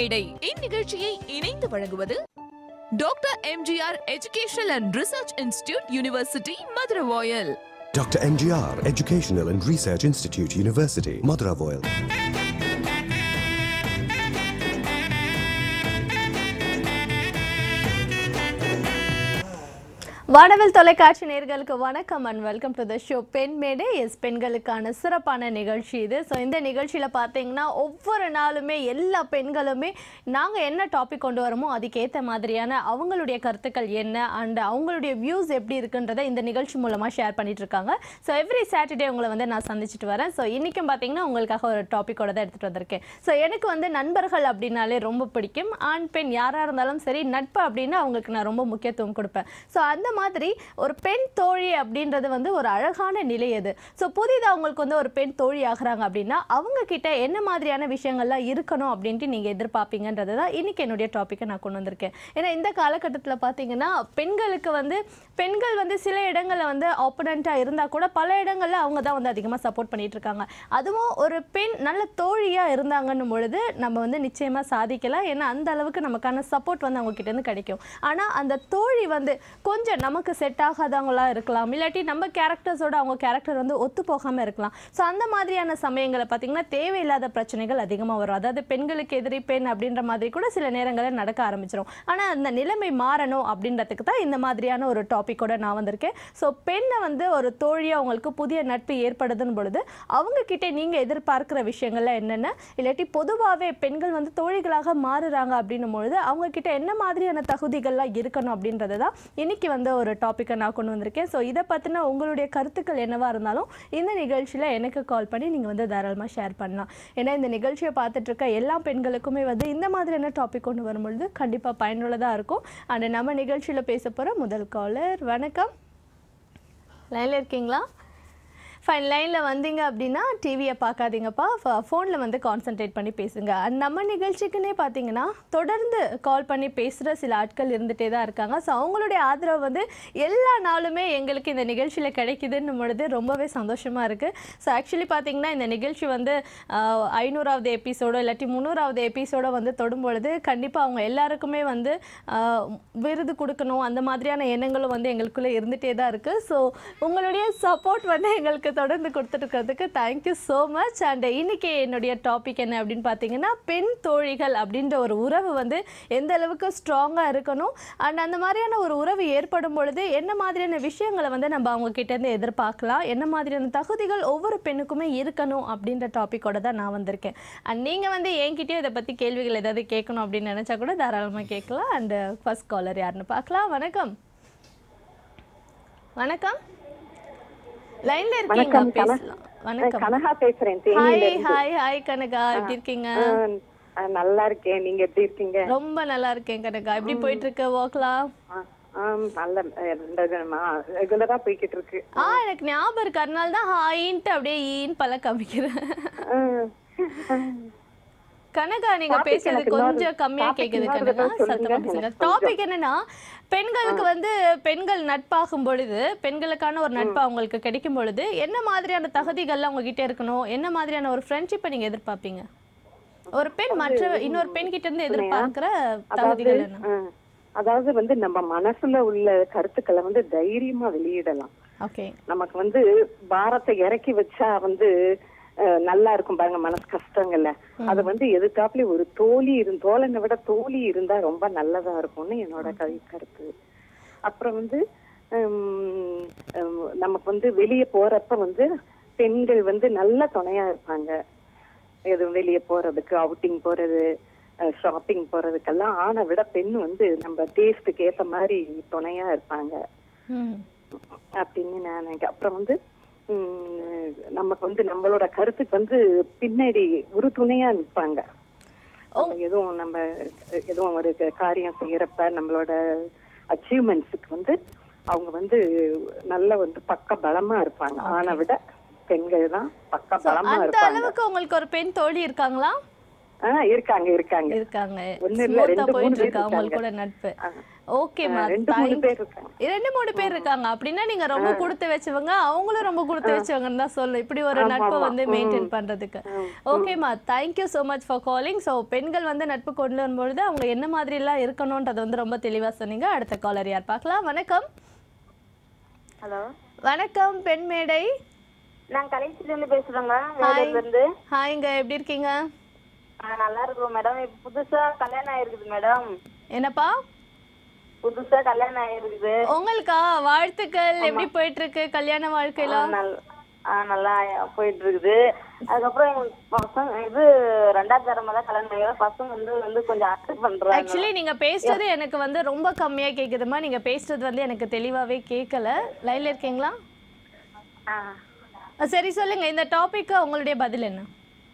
மேடை. இந்நிகழ்ச்சியை இணைந்து வழங்குவது doctor MGR educational and research institute university Maduravoyal. Dr. MGR Educational and Research Institute University, Madurai. வானவில் தொலைக்காட்சி நேயர்களுக்கு வணக்கம் and welcome to the show Penn Medai. பெண்களுக்கான சிறப்பான நிகழ்ச்சி இது. ஸோ இந்த நிகழ்ச்சியில் பார்த்தீங்கன்னா ஒவ்வொரு நாளுமே எல்லா பெண்களுமே நாங்கள் என்ன டாபிக் கொண்டு வரோமோ அதுக்கேற்ற மாதிரியான அவங்களுடைய கருத்துக்கள் என்ன அண்ட் அவங்களுடைய வியூஸ் எப்படி இருக்குன்றதை இந்த நிகழ்ச்சி மூலமாக ஷேர் பண்ணிட்டு இருக்காங்க. ஸோ எவ்ரி சாட்டர்டே உங்களை வந்து நான் சந்திச்சுட்டு வரேன். ஸோ இன்றைக்கும் பார்த்தீங்கன்னா உங்களுக்காக ஒரு டாப்பிக்கோட தான் எடுத்துகிட்டு வந்திருக்கேன். ஸோ எனக்கு வந்து நண்பர்கள் அப்படின்னாலே ரொம்ப பிடிக்கும். ஆண் பெண் யாராக இருந்தாலும் சரி, நட்பு அப்படின்னு அவங்களுக்கு நான் ரொம்ப முக்கியத்துவம் கொடுப்பேன். ஸோ அந்த மாதிரி ஒரு பெண் தோழி அப்படின்றது வந்து ஒரு அழகான நிலை அது. ஸோ புதிதாக அவங்களுக்கு வந்து ஒரு பெண் தோழி ஆகிறாங்க அப்படின்னா அவங்க கிட்ட என்ன மாதிரியான விஷயங்கள்லாம் இருக்கணும் அப்படின்ட்டு நீங்கள் எதிர்பார்ப்பீங்கன்றது தான் இன்னைக்கு என்னுடைய டாப்பிக்கை நான் கொண்டு வந்திருக்கேன். ஏன்னா இந்த காலகட்டத்தில் பார்த்தீங்கன்னா பெண்கள் வந்து சில இடங்களில் வந்து ஆப்போனண்ட்டாக இருந்தால் கூட பல இடங்களில் அவங்க தான் வந்து அதிகமாக சப்போர்ட் பண்ணிட்டு இருக்காங்க. அதுவும் ஒரு பெண் நல்ல தோழியாக இருந்தாங்கன்னும் பொழுது நம்ம வந்து நிச்சயமாக சாதிக்கலாம். ஏன்னா அந்த அளவுக்கு நமக்கான சப்போர்ட் வந்து அவங்க கிட்டேருந்து கிடைக்கும். ஆனால் அந்த தோழி வந்து கொஞ்சம் நமக்கு செட் ஆகாதவங்களா இருக்கலாம், இல்லாட்டி நம்ம கேரக்டர்ஸோட அவங்க கேரக்டர் வந்து ஒத்து போகாமல் இருக்கலாம். ஸோ அந்த மாதிரியான சமயங்களை பார்த்தீங்கன்னா தேவையில்லாத பிரச்சனைகள் அதிகமாக வரும். அதாவது பெண்களுக்கு எதிரி பெண் அப்படின்ற மாதிரி கூட சில நேரங்களில் நடக்க ஆரம்பிச்சிடும். ஆனால் அந்த நிலைமை மாறணும் அப்படின்றதுக்கு தான் இந்த மாதிரியான ஒரு டாப்பிக்கோட நான் வந்திருக்கேன். ஸோ பெண்ணை வந்து ஒரு தோழியாக அவங்களுக்கு புதிய நட்பு ஏற்படுதுன்னு பொழுது அவங்கக்கிட்ட நீங்கள் எதிர்பார்க்குற விஷயங்கள்லாம் என்னென்ன, இல்லாட்டி பொதுவாகவே பெண்கள் வந்து தோழிகளாக மாறுறாங்க அப்படின்னும் பொழுது அவங்கக்கிட்ட என்ன மாதிரியான தகுதிகள்லாம் இருக்கணும் அப்படின்றது தான் இன்னைக்கு வந்து ஒரு டாப்பிக்கை நான் கொண்டு வந்திருக்கேன். ஸோ இதை பற்றின உங்களுடைய கருத்துக்கள் என்னவாக இருந்தாலும் இந்த நிகழ்ச்சியில் எனக்கு கால் பண்ணி நீங்கள் வந்து தாராளமாக ஷேர் பண்ணலாம். ஏன்னா இந்த நிகழ்ச்சியை பார்த்துட்டு இருக்க எல்லா பெண்களுக்குமே வந்து இந்த மாதிரியான டாபிக் கொண்டு வரும்பொழுது கண்டிப்பாக பயனுள்ளதாக இருக்கும். அண்ட் நம்ம நிகழ்ச்சியில் பேச போகிற முதல் காலர், வணக்கம், லைனில் இருக்கீங்களா? ஃபைன், லைனில் வந்தீங்க அப்படின்னா டிவியை பார்க்காதீங்கப்பா, ஃபோனில் வந்து கான்சன்ட்ரேட் பண்ணி பேசுங்க. நம்ம நிகழ்ச்சிக்குன்னே பார்த்தீங்கன்னா தொடர்ந்து கால் பண்ணி பேசுகிற சில ஆட்கள் இருந்துகிட்டே தான் இருக்காங்க. ஸோ அவங்களுடைய ஆதரவு வந்து எல்லா நாளுமே எங்களுக்கு இந்த நிகழ்ச்சியில் கிடைக்குதுன்னு பொழுது ரொம்பவே சந்தோஷமாக இருக்குது. ஸோ ஆக்சுவலி பார்த்தீங்கன்னா இந்த நிகழ்ச்சி வந்து 500வது எபிசோடோ இல்லாட்டி 300வது எபிசோடோ வந்து தொடும் பொழுது கண்டிப்பாக அவங்க எல்லாருக்குமே வந்து விருது கொடுக்கணும் அந்த மாதிரியான எண்ணங்களும் வந்து எங்களுக்குள்ளே இருந்துகிட்டே தான் இருக்குது. ஸோ உங்களுடைய சப்போர்ட் வந்து எங்களுக்கு தொடர்ந்து கொடுத்துருக்கிறதுக்கு தேங்க்யூ ஸோ மச். அண்ட் இன்னைக்கு என்னுடைய டாபிக் என்ன அப்படின்னு பார்த்தீங்கன்னா பெண் தோழிகள் அப்படின்ற ஒரு உறவு வந்து எந்த அளவுக்கு ஸ்ட்ராங்காக இருக்கணும் அண்ட் அந்த மாதிரியான ஒரு உறவு ஏற்படும் பொழுது என்ன மாதிரியான விஷயங்களை வந்து நம்ம அவங்க கிட்டேருந்து எதிர்பார்க்கலாம், என்ன மாதிரியான தகுதிகள் ஒவ்வொரு பெண்ணுக்குமே இருக்கணும் அப்படின்ற டாப்பிக்கோட தான் நான் வந்திருக்கேன். அண்ட் நீங்கள் வந்து என்கிட்டயும் இதை பற்றி கேள்விகள் ஏதாவது கேட்கணும் அப்படின்னு நினச்சா கூட தாராளமாக கேட்கலாம். அண்ட் ஃபர்ஸ்ட் காலர் யாருன்னு பார்க்கலாம். வணக்கம். வணக்கம், லைன்ல இருக்கீங்க, பேசலாம். வணக்கம், கனகா பேசுறேன். ஹாய் ஹாய் கனகா, எப்படி இருக்கீங்க? நல்லா இருக்கேன், நீங்க எப்படி இருக்கீங்க? ரொம்ப நல்லா இருக்கேன் கனகா. எப்படி போயிட்டு இருக்கு வர்க்லாம்? நல்ல ரெகுலரா போய்கிட்டு இருக்கு. எனக்கு ஞாபகம் இருக்கு, அதனால தான் ஹாயின்ட்டு அப்படியே ஈன்னு பல காமிக்கிறேன். கனகா நீங்க பேசுறது கொஞ்சம் கம்மியா கேக்குது கனகா, சத்தமா பேசுங்க. டாபிக் என்னன்னா பெண்களுக்கு வந்து பெண்கள் நட்பாகும் பொழுது, பெண்களுக்கான ஒரு நட்பு அவங்களுக்கு கிடைக்கும் பொழுது என்ன மாதிரியான தகுதிகள்லாம் உங்ககிட்ட இருக்கணும், என்ன மாதிரியான ஒரு ஃப்ரெண்ட்ஷிப்பை நீங்க எதிர்பார்ப்பீங்க? ஒரு பெண் மற்ற இன்னொரு பெண் கிட்ட இருந்து எதிர்பார்க்கிற தகுதிகள் என்ன? அதாவது வந்து நம்ம மனசுல உள்ள கருத்துக்களை வந்து தைரியமா வெளியிடலாம். ஓகே, நமக்கு வந்து பாரத்தை இறக்கி வச்சா வந்து நல்லா இருக்கும் பாருங்க, மனசு கஷ்டங்கள்ல அது வந்து எதுக்காப்புல ஒரு தோழனை விட தோழி இருந்தா ரொம்ப நல்லதா இருக்கும்னு என்னோட கருத்து. அப்புறம் வந்து நமக்கு வந்து வெளியே போறப்ப வந்து பெண்கள் வந்து நல்ல துணையா இருப்பாங்க. எதுவும் வெளியே போறதுக்கு, அவுட்டிங் போறது, ஷாப்பிங் போறதுக்கெல்லாம் ஆணை விட பெண் வந்து நம்ம டேஸ்டுக்கு ஏத்த மாதிரி துணையா இருப்பாங்க அப்படின்னு நான் நினைக்கிறேன். அப்புறம் வந்து நமக்கு வந்து நம்மளோட கருத்துக்கு வந்து பின்னாடி ஒரு துணையா நிற்பாங்க. எதுவும் ஒரு காரியம் செய்யறப்ப நம்மளோட அச்சீவ்மெண்ட்ஸுக்கு வந்து அவங்க வந்து நல்ல வந்து பக்க பலமா இருப்பாங்க. ஆணை விட பெண்கள் தான் பக்க பலமா இருப்பாங்க. அந்த அளவுக்கு உங்களுக்கு ஒரு பெண் தோழி இருக்காங்களா? இருக்காங்க இருக்காங்க இருக்காங்க. ஒண்ணு இல்ல, ஸ்மூத்தா 2 3 போயிட்டு பேர் இருக்கா உங்களுக்கு கூட இருக்காங்க. நட்பு? ஓகேமா, 2 3 பேர் இருக்காங்க. 2 3 பேர் இருக்காங்க அப்படின்னா நீங்க ரொம்ப கொடுத்து வச்சவங்க, அவங்களும் ரொம்ப கொடுத்து வச்சவங்கன்னு தான் சொல்லணும், இப்படி ஒரு நட்பை வந்து மெயின்டைன் பண்றதுக்கு. ஓகேமா, thank you so much for calling. So பெண்கள் வந்து நட்பு கொண்டு வரும்பொழுது அவங்க என்ன மாதிரி எல்லாம் இருக்கணும்ன்றதை வந்து ரொம்ப தெளிவா சொன்னீங்க. அடுத்த காலர் யார் பார்க்கலாம்? வணக்கம். ஹலோ, வணக்கம் பெண் மேடை. நான் கலைச்சில இருந்து பேசுறேங்க, வேலூர்ல இருந்து. ஹாய்ங்க, எப்படி இருக்கீங்க? நல்லா இருக்கோம் மேடம். இப்ப புதுசா கல்யாணம் ஆயிருக்குது மேடம். என்னப்பா? புதுசா கல்யாணம் ஆயிருக்குது. உங்களுக்கா? வாழ்த்துக்கள். எப்படி போயிட்டு இருக்கு கல்யாண வாழ்க்கையில? நல்லா போயிட்டு இருக்குது. அதுக்கப்புறம் பசங்க இது 2வது தரமா தான் கல்யாணம் ஆகிடும். பசங்க வந்து கொஞ்சம் அக்செப்ட் பண்றாங்க. ஆக்சுவலி நீங்க பேசுறது எனக்கு வந்து ரொம்ப கம்மியா கேக்குதுமா. நீங்க பேசுறது வந்து எனக்கு தெளிவாவே கேட்கல. லைன்ல இருக்கீங்களா? சரி சொல்லுங்க, இந்த டாபிக் உங்களுடைய பதில் என்ன?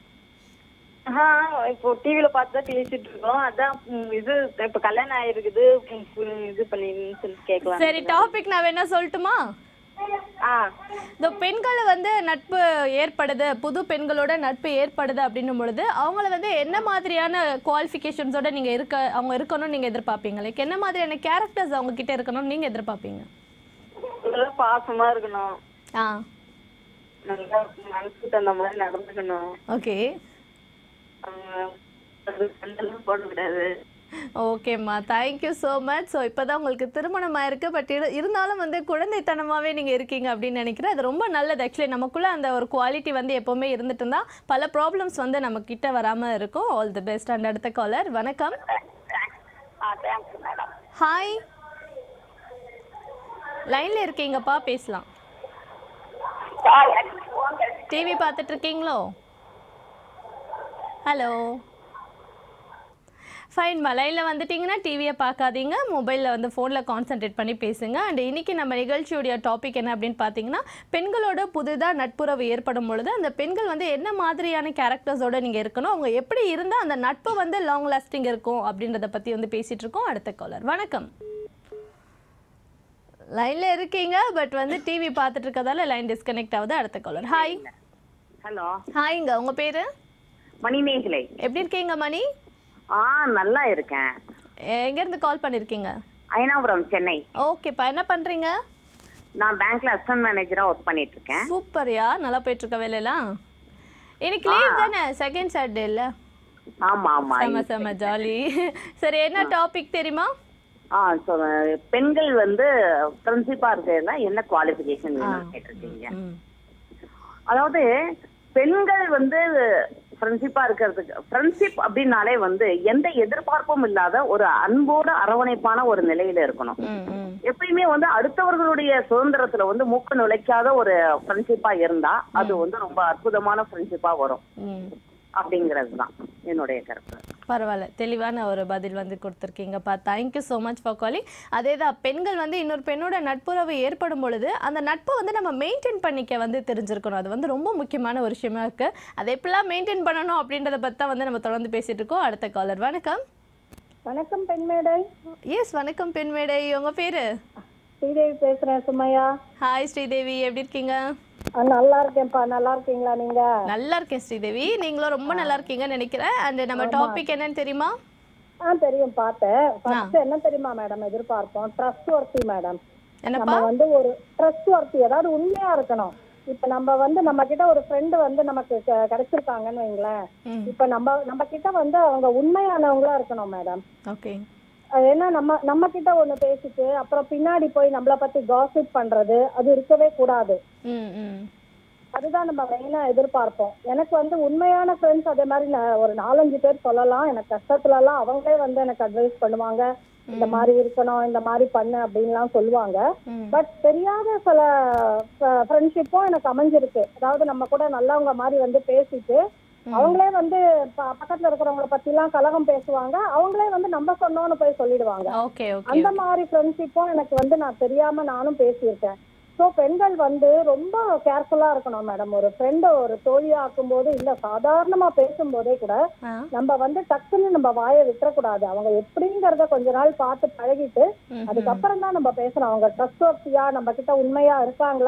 இப்போ டிவில பார்த்து தான் பேசிட்டு இருக்கோம். அதான் இது இப்ப கல்யாணம் ஆயிருக்குது, இது பண்ணி கேட்கலாம். சரி, டாபிக் நான் வேணா சொல்லட்டுமா? இந்த பெண்கள் வந்து நட்பு ஏற்படுது, புது பெண்களோட நட்பு ஏற்படுது அப்படின்னும் பொழுது அவங்கள வந்து என்ன மாதிரியான குவாலிஃபிகேஷன்ஸோட நீங்க அவங்க இருக்கணும்னு நீங்க எதிர்பார்ப்பீங்க? லைக் என்ன மாதிரியான கேரக்டர்ஸ் அவங்க கிட்ட இருக்கணும்னு நீங்க எதிர்பார்ப்பீங்க? பாசமா இருக்கணும், நல்லா மனசுக்கு தகுந்த மாதிரி நடந்துக்கணும். ஓகே, போடக்கூடாது. ஓகேம்மா, தேங்க்யூ ஸோ மச். ஸோ இப்போ தான் உங்களுக்கு திருமணம் ஆயிருக்கு, பட் இருந்தாலும் வந்து குழந்தைத்தனமாகவே நீங்கள் இருக்கீங்க அப்படின்னு நினைக்கிறேன். அது ரொம்ப நல்லது. ஆக்சுவலி நமக்குள்ளே அந்த ஒரு குவாலிட்டி வந்து எப்போவுமே இருந்துட்டு இருந்தால் பல ப்ராப்ளம்ஸ் வந்து நம்ம கிட்ட வராமல் இருக்கும். All the best. அண்ட் அடுத்த காலர். வணக்கம். ஹாய், லைனில் இருக்கீங்கப்பா, பேசலாம். டிவி பார்த்துட்டு இருக்கீங்களோ? Hello, fine. லைனில் வந்துட்டிங்கன்னா டிவியை பார்க்காதீங்க, மொபைலில் வந்து ஃபோனில் கான்சென்ட்ரேட் பண்ணி பேசுங்க. அண்ட் இன்றைக்கி நம்ம நிகழ்ச்சியுடைய டாபிக் என்ன அப்படின்னு பார்த்தீங்கன்னா, பெண்களோட புதுதாக நட்புறவு ஏற்படும் பொழுது அந்த பெண்கள் வந்து என்ன மாதிரியான கேரக்டர்ஸோடு நீங்கள் இருக்கணும், அவங்க எப்படி இருந்தால் அந்த நட்பு வந்து லாங் லாஸ்டிங் இருக்கும் அப்படின்றத பற்றி வந்து பேசிகிட்டு இருக்கோம். அடுத்த காலர். வணக்கம். லைனில் இருக்கீங்க, பட் வந்து டிவி பார்த்துட்டு இருக்கதால லைன் டிஸ்கனெக்ட் ஆகுது. அடுத்த காலர். ஹாய். ஹலோ. ஹாய்ங்க, உங்கள் பேர்? மணிமேகலை. எப்படி இருக்கீங்க மணி? நல்லா இருக்கேன். எங்கேருந்து கால் பண்ணியிருக்கீங்க? அயனாபுரம், சென்னை. ஓகேப்பா, என்ன பண்ணுறீங்க? நான் பேங்க்ல அசிஸ்டன்ட் மேனேஜரா ஒர்க் பண்ணிட்டு இருக்கேன். சூப்பர்யா, நல்லா போயிட்டு இருக்க வேலையெல்லாம். இன்னைக்கு லீவ் தானே, செகண்ட் சாட்டர்டே இல்ல? ஆமா ஆமா, செம ஜாலி. சரி, என்ன டாபிக் தெரியுமா? பெண்கள் வந்து ஃப்ரெண்ட்ஷிப்பா இருக்கிறதுல என்ன குவாலிஃபிகேஷன் வேணும்னு கேட்டிருக்கீங்க. அதாவது பெண்கள் வந்து ஃப்ரெண்ட்ஷிப்பா இருக்கிறதுக்கு, ஃப்ரெண்ட்ஷிப் அப்படின்னாலே வந்து எந்த எதிர்பார்ப்பும் இல்லாத ஒரு அன்போட அரவணைப்பான ஒரு நிலையில இருக்கணும். எப்பயுமே வந்து அடுத்தவர்களுடைய சுதந்திரத்துல வந்து மூக்க நுழைக்காத ஒரு ஃப்ரெண்ட்ஷிப்பா இருந்தா அது வந்து ரொம்ப அற்புதமான ஃப்ரெண்ட்ஷிப்பா வரும் அப்படிங்கிறது தான் என்னுடைய கருத்து. பரவாயில்ல, தெளிவான ஒரு பதில் வந்து கொடுத்துருக்கீங்கப்பா. Thank you so much for calling. அதே தான், பெண்கள் வந்து இன்னொரு பெண்ணோட நட்புறவு ஏற்படும் பொழுது அந்த நட்பை வந்து நம்ம மெயின்டைன் பண்ணிக்க வந்து தெரிஞ்சிருக்கணும். அது வந்து ரொம்ப முக்கியமான ஒரு விஷயமா இருக்குது. அதை எப்படிலாம் மெயின்டைன் பண்ணணும் அப்படின்றத பற்றி தான் வந்து நம்ம தொடர்ந்து பேசிகிட்டு இருக்கோம். அடுத்த காலர். வணக்கம். வணக்கம் பெண்மேடை. எஸ், வணக்கம் பெண்மேடை. உங்கள் பேர்? ஸ்ரீதேவி பேசுகிறேன். சுமையா. ஹாய் ஸ்ரீதேவி, எப்படி இருக்கீங்க? நல்லா இருக்கேன்ப்பா. நல்லா இருக்கீங்களா நீங்க? நல்லா இருக்கேன் ஸ்ரீதேவி, நீங்களும் ரொம்ப நல்லா இருக்கீங்கன்னு நினைக்கிறேன். அண்ட் நம்ம டாபிக் என்னன்னு தெரியுமா? தெரியும், பார்த்தேன். ஃபர்ஸ்ட் என்ன தெரியுமா மேடம் எதிர்பார்ப்போம்? Trustworthy madam. நம்ம வந்து ஒரு ட்ரஸ்ட் வர்த்தி, அதாவது உண்மையா இருக்கணும். இப்ப நம்ம வந்து நம்ம கிட்ட ஒரு ஃப்ரெண்டு வந்து நமக்கு கிடைச்சிருக்காங்கன்னு வைங்களேன். இப்ப நம்ம கிட்ட வந்து அவங்க உண்மையானவங்களா இருக்கணும் மேடம். ஓகே. ஏன்னா நம்ம கிட்ட ஒண்ணு பேசிட்டு அப்புறம் பின்னாடி போய் நம்மள பத்தி காசிப் பண்றது அது இருக்கவே கூடாது. அதுதான் நம்ம மெயினா எதிர்பார்ப்போம். எனக்கு வந்து உண்மையான ஃப்ரெண்ட்ஸ் அதே மாதிரி ஒரு 4-5 பேர் சொல்லலாம். எனக்கு கஷ்டத்துல எல்லாம் அவங்களே வந்து எனக்கு அட்வைஸ் பண்ணுவாங்க, இந்த மாதிரி இருக்கணும், இந்த மாதிரி பண்ணு அப்படின்லாம் சொல்லுவாங்க. பட் தெரியாத சில ஃப்ரெண்ட்ஷிப்பும் எனக்கு அமைஞ்சிருக்கு. அதாவது நம்ம கூட நல்லவங்க மாதிரி வந்து பேசிட்டு அவங்களே வந்து பக்கத்துல இருக்கிறவங்கள பத்தி எல்லாம் கலகம் பேசுவாங்க, அவங்களே வந்து நம்ம சொன்னோன்னு போய் சொல்லிடுவாங்க. அந்த மாதிரி ஃப்ரெண்ட்ஷிப்பும் எனக்கு வந்து நான் தெரியாம நானும் பேசியிருக்கேன். ஸோ பெண்கள் வந்து ரொம்ப கேர்ஃபுல்லா இருக்கணும் மேடம். ஒரு ஃப்ரெண்டை ஒரு தோழியா ஆக்கும் போது இல்ல சாதாரணமா பேசும்போதே கூட நம்ம வந்து டக்குன்னு நம்ம வாயை விட்டுறக்கூடாது. அவங்க எப்படிங்கறத கொஞ்ச நாள் பார்த்து பழகிட்டு அதுக்கப்புறம் தான் நம்ம பேசணும். அவங்க ட்ரஸ்ட் வர்த்தியா, நம்ம கிட்ட உண்மையா இருக்காங்களா,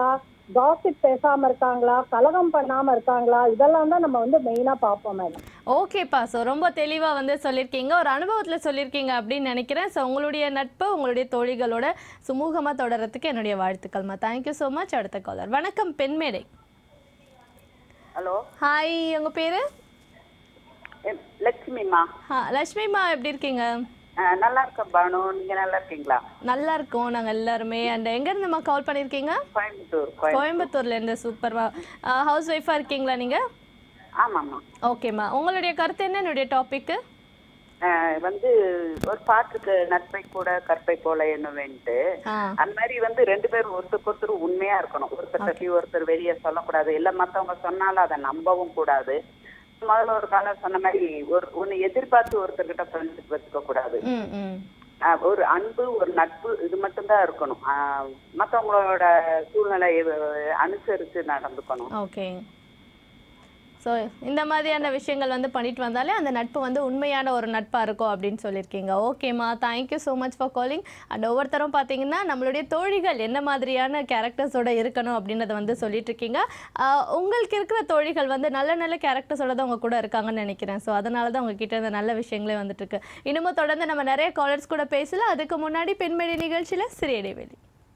காசிப் பேசாம இருக்காங்களா, கலகம் பண்ணாம இருக்காங்களா, இதெல்லாம் தான் நம்ம வந்து மெயினா பார்ப்போம் மேடம். ஓகேப்பா. ஸோ ரொம்ப தெளிவாக வந்து சொல்லியிருக்கீங்க, ஒரு அனுபவத்தில் சொல்லியிருக்கீங்க அப்படின்னு நினைக்கிறேன். ஸோ உங்களுடைய நட்பு உங்களுடைய தோழிகளோட சுமூகமாக தொடர்றதுக்கு என்னுடைய வாழ்த்துக்கள்மா. Thank you so much. அடுத்த காலர். வணக்கம் பெண்மேடை. ஹலோ, ஹாய், உங்கள் பேர்? லட்சுமிமா. லட்சுமிமா, எப்படி இருக்கீங்க? நல்லா இருக்கேன் பானு, நீங்க நல்லா இருக்கீங்களா? நல்லா இருக்கோம் நாங்கள் எல்லாருமே. அண்ட் எங்கேருந்துமா கால் பண்ணியிருக்கீங்க? கோயம்புத்தூர்லேருந்து. சூப்பர்மா. ஹவுஸ் ஒய்ஃபாக இருக்கீங்களா நீங்கள்? ஆமாம்மா. ஓகேம்மா, உங்களுடைய கருத்து என்ன என்னுடைய டாபிக்கு? வந்து ஒரு பாட்டுக்கு நட்பை கூட கற்பை போல என்னவேன்ட்டு அந்த மாதிரி வந்து 2 பேரும் ஒருத்தருக்கு ஒருத்தர் உண்மையா இருக்கணும். ஒருத்தர் பத்தி ஒருத்தர் வெளியே சொல்லக்கூடாது, இல்ல மத்தவங்க சொன்னாலும் அதை நம்பவும் கூடாது. முதல்ல ஒரு காலம் சொன்ன மாதிரி ஒன்னு எதிர்பார்த்து ஒருத்தர்கிட்ட ஃப்ரெண்ட்ஷிப் வச்சுக்க கூடாது. ஒரு அன்பு, ஒரு நட்பு, இது மட்டும்தான் இருக்கணும். மத்தவங்களோட சூழ்நிலை அனுசரித்து நடந்துக்கணும். ஓகே. ஸோ இந்த மாதிரியான விஷயங்கள் வந்து பண்ணிட்டு வந்தாலே அந்த நட்பு வந்து உண்மையான ஒரு நட்பாக இருக்கும் அப்படின்னு சொல்லியிருக்கீங்க. ஓகேம்மா, thank you so much for calling. And ஒவ்வொருத்தரும் பார்த்தீங்கன்னா நம்மளுடைய தோழிகள் என்ன மாதிரியான கேரக்டர்ஸோட இருக்கணும் அப்படின்றத வந்து சொல்லிட்டு இருக்கீங்க. உங்களுக்கு இருக்கிற தோழிகள் வந்து நல்ல நல்ல கேரக்டர்ஸோட தான் உங்க கூட இருக்காங்கன்னு நினைக்கிறேன். ஸோ அதனால தான் உங்ககிட்ட இந்த நல்ல விஷயங்களே வந்துட்டு இருக்கு. இன்னமும் தொடர்ந்து நம்ம நிறைய காலர்ஸ் கூட பேசலாம். அதுக்கு முன்னாடி பெண்மணி நிகழ்ச்சியில் சிறிய இடைவெளி.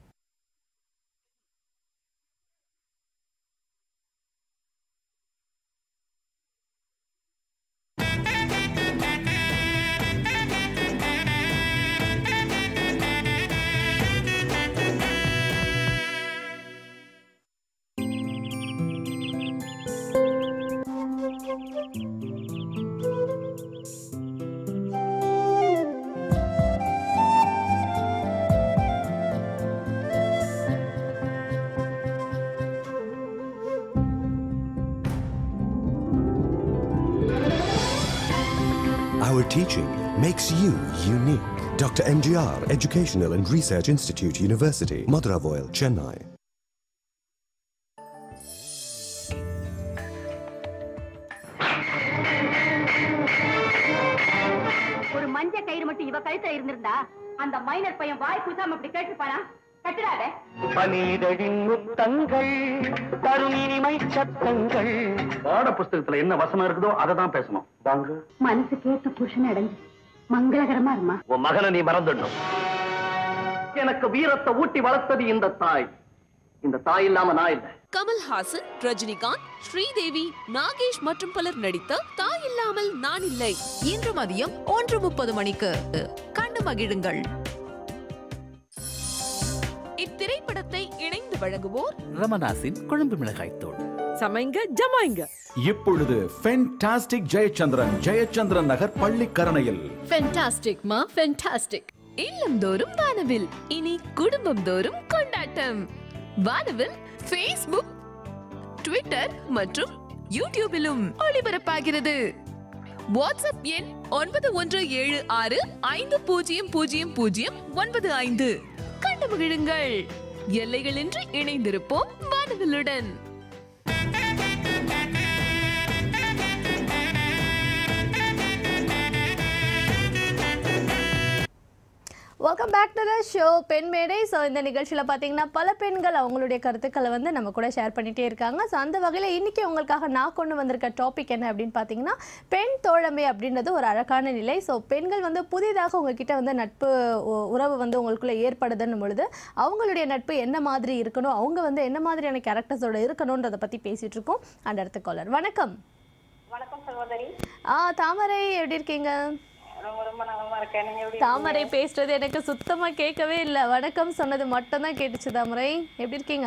Our teaching makes you unique. Dr. MGR Educational and Research Institute University, Madurai, Chennai. ஒரு மஞ்ச கயிறு மட்டும் இவ கழுத்துல இருந்திருந்தா அந்த மைனர் பையன் வாய் குசாம அப்படி கேட்டுப்பானா? கட்டுறாத. பனிதழின் முத்தங்கள் தருணினிமை சத்தங்கள். பாட புஸ்தகத்துல என்ன வசனம் இருக்குதோ அதை தான் பேசணும். வாங்க. மனசு கேட்டு புருஷன் அடைஞ்சு மங்களகரமா இருமா. உன் மகனை நீ மறந்துடணும். எனக்கு வீரத்தை ஊட்டி வளர்த்தது இந்த தாய். இந்த தாய் இல்லாம நான் இல்லை. கமல்ஹாசன், ரஜினிகாந்த், ஸ்ரீதேவி, நாகேஷ் மற்றும் பலர் நடித்த தாய் இல்லாமல் நான் இல்லை இன்று மதியம் 1:30 மணிக்கு கண்டு மகிழுங்கள். இத்திரைப்படத்தை இணைந்து வழங்குவோர் ரமணாசின் குழம்பு மிளகாய் தூள். சமைங்க ஜமாய்ங்க. இப்பொழுது ஃபென்டாஸ்டிக் ஜெயச்சந்திரன் நகர் பள்ளிக்கரணையில். ஃபென்டாஸ்டிக் மா, ஃபென்டாஸ்டிக். இல்லந்தோறும் வானவில், இனி குடும்பம் தோறும் கொண்டாட்டம். வானவில் Facebook, Twitter மற்றும் யூடியூபிலும் ஒளிபரப்பாகிறது. வாட்ஸ்அப் எண் 9176500095. கண்டு மகிழுங்கள். எல்லைகளின்றி இணைந்திருப்போம் வானவிலுடன். Welcome back to the show Penn Medai. So இந்த நிகழ்ச்சியில் பார்த்தீங்கன்னா பல பெண்கள் அவங்களுடைய கருத்துக்களை வந்து நம்ம கூட ஷேர் பண்ணிகிட்டே இருக்காங்க. ஸோ அந்த வகையில் இன்றைக்கி உங்களுக்காக நான் கொண்டு வந்திருக்க டாபிக் என்ன அப்படின்னு பார்த்தீங்கன்னா பெண் தோழமை அப்படின்றது ஒரு அழகான நிலை. ஸோ பெண்கள் வந்து புதிதாக உங்ககிட்ட வந்து நட்பு உறவு வந்து உங்களுக்குள்ளே ஏற்படுதுன்னு பொழுது அவங்களுடைய நட்பு என்ன மாதிரி இருக்கணும், அவங்க வந்து என்ன மாதிரியான கேரக்டர்ஸோட இருக்கணுன்றதை பற்றி பேசிகிட்டு இருக்கோம். அண்ட் அடுத்த காலர். வணக்கம். வணக்கம் சகோதரி. தாமரை, எப்படி இருக்கீங்க? ரொம்ப நலமா இருக்கேன். நீங்க எப்படி? தாமரை பேசுறது எனக்கு சுத்தமா கேட்கவே இல்லை. வணக்கம் சொன்னது மட்டும் தான் கேட்டுச்சு. தாமரை, எப்படி இருக்கீங்க?